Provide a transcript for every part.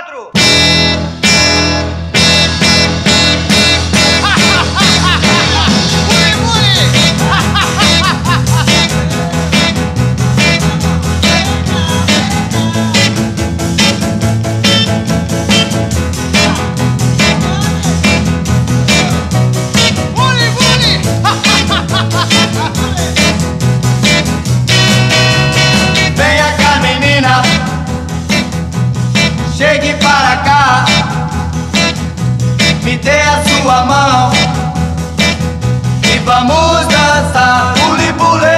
quatro. Chegue para cá, me dê a sua mão e vamos dançar bule bule,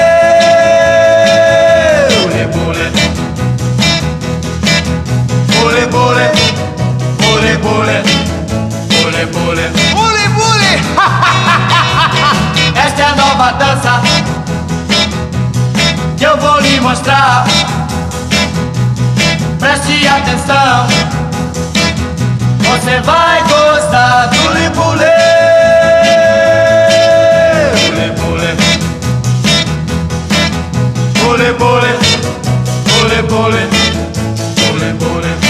bule bule, bule bule, bule bule, bule bule, Bule, bule. esta é a nova dança que eu vou lhe mostrar. Preste atenção, você vai gostar do bule bule, bule bule, bule bule, bule bule, bule bule.